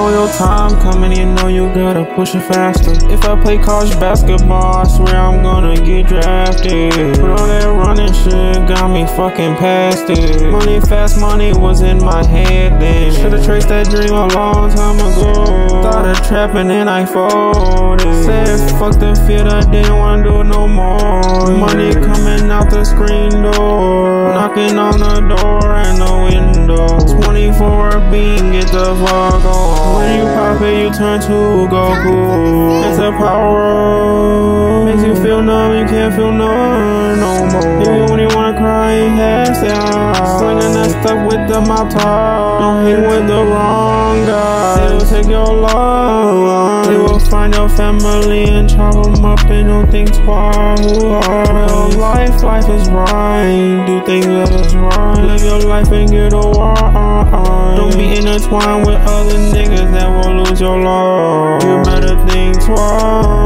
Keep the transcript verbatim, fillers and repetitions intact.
know your time coming, you know you gotta push it faster. If I play college basketball, I swear I'm gonna get drafted. But all that running shit got me fucking past it. Money, fast money was in my head then. Should've traced that dream a long time ago. Started trapping and I folded. Said fuck the field, I didn't wanna do it no more. Money coming out the screen door, knocking on the door and the window. twenty-four beam, get the fuck on. When you pop it, you turn to Goku. It's a power, makes you feel numb, you can't feel none no more. If you only wanna cry, hands down. Slinging that stuff with the mouth top. Don't hang with the wrong guy. It'll take your love. They will find your family and chop them up and don't think twice. Real life, life is right. Do things that is right. Live your life and get a why. Don't be intertwined with other niggas that will lose your love. You better think twice.